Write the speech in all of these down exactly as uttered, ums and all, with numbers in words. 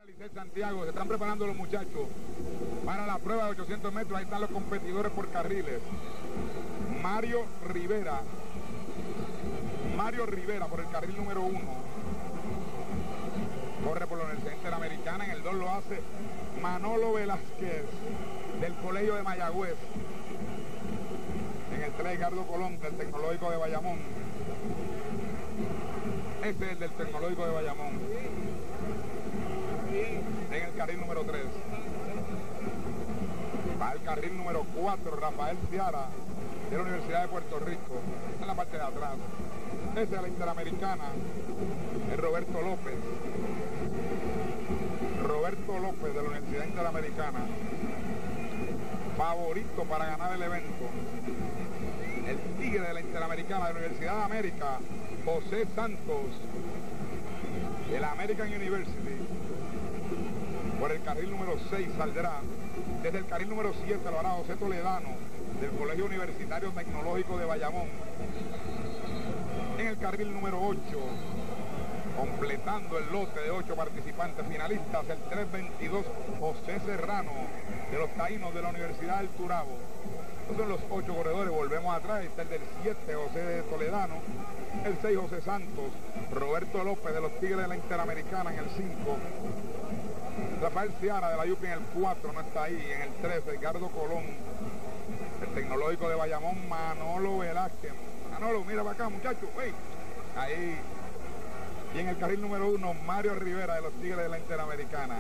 Licey Santiago, se están preparando los muchachos para la prueba de ochocientos metros. Ahí están los competidores por carriles. Mario Rivera, Mario Rivera por el carril número uno, corre por la Universidad Interamericana. En el dos lo hace Manolo Velázquez del Colegio de Mayagüez. En el tres, Ricardo Colón del Tecnológico de Bayamón. Este es el del Tecnológico de Bayamón. En el carril número tres va el carril número cuatro, Rafael Ciara de la Universidad de Puerto Rico, en la parte de atrás. Ese es la Interamericana, es Roberto López. Roberto López de la Universidad Interamericana, favorito para ganar el evento. El tigre de la Interamericana de la Universidad de América, José Santos de la American University. Por el carril número seis saldrá, desde el carril número siete lo hará José Toledano del Colegio Universitario Tecnológico de Bayamón. En el carril número ocho, completando el lote de ocho participantes finalistas, el tres veintidós José Serrano de los Taínos de la Universidad del Turabo. Estos son los ocho corredores. Volvemos atrás, está el del siete, José Toledano, el seis, José Santos, Roberto López de los Tigres de la Interamericana en el cinco, Rafael Ciara de la U P I en el cuatro, no está ahí. En el tres, Ricardo Colón, el Tecnológico de Bayamón, Manolo Velázquez. Manolo, mira para acá, muchachos, hey. Ahí. Y en el carril número uno, Mario Rivera de los Tigres de la Interamericana.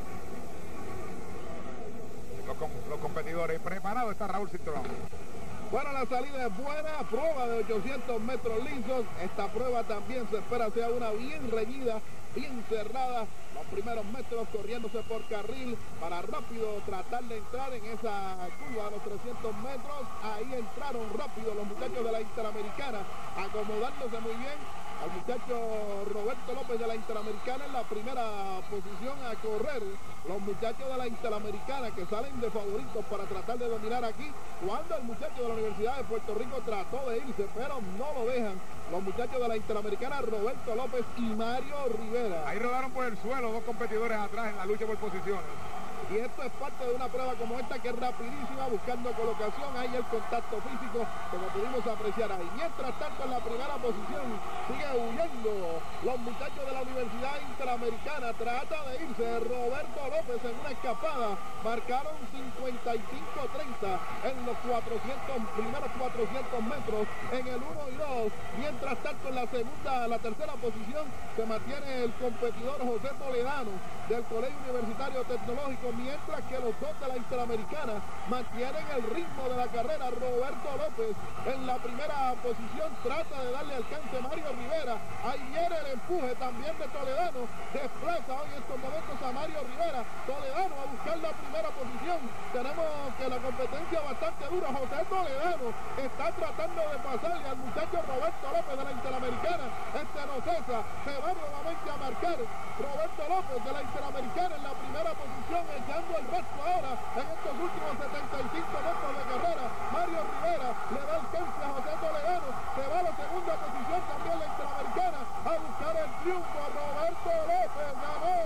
Los, los competidores preparados está Raúl Cintrón. Bueno, la salida es buena, prueba de ochocientos metros lisos. Esta prueba también se espera sea una bien reñida, bien cerrada. Los primeros metros corriéndose por carril para rápido tratar de entrar en esa curva de los trescientos metros. Ahí entraron rápido los muchachos de la Interamericana, acomodándose muy bien. Al muchacho Roberto López de la Interamericana en la primera posición a correr. Los muchachos de la Interamericana que salen de favoritos para tratar de dominar aquí, cuando el muchacho de la Universidad de Puerto Rico trató de irse, pero no lo dejan. Los muchachos de la Interamericana, Roberto López y Mario Rivera. Ahí rodaron por el suelo dos competidores atrás en la lucha por posiciones. Y esto es parte de una prueba como esta que es rapidísima, buscando colocación. Ahí el contacto físico, como pudimos apreciar ahí. Mientras tanto, en la primera posición sigue huyendo los muchachos de la Universidad Interamericana. Trata de irse Roberto López en una escapada. Marcaron cincuenta y cinco treinta en los cuatrocientos, primeros cuatrocientos metros en el uno y dos. Mientras tanto, en la segunda, la tercera posición se mantiene el competidor José Toledano del Colegio Universitario Tecnológico, mientras que los dos de la Interamericana mantienen el ritmo de la carrera. Roberto López en la primera posición trata de darle alcance a Mario Rivera. Ahí viene el empuje también de Toledano, desplaza hoy en estos momentos a Mario Rivera. Toledano a buscar la primera posición. Tenemos que la competencia bastante dura. José Toledano está tratando de pasarle al muchacho Roberto López de la Interamericana. Este no cesa, se va nuevamente a marcar Roberto López de la Interamericana en la primera posición, echando el resto ahora en estos últimos setenta y cinco metros de carrera. Mario Rivera le da alcance a José Toledano, se va a la segunda posición también la Interamericana a buscar el triunfo. Roberto López ganó,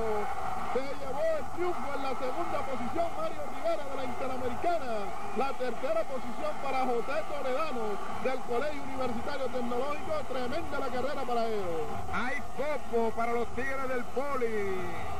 se llevó el triunfo en la segunda posición Mario Rivera de la Interamericana. La tercera posición para José Toledano del Colegio Universitario Tecnológico. Tremenda la carrera para él. Hay popo para los Tigres del Poli.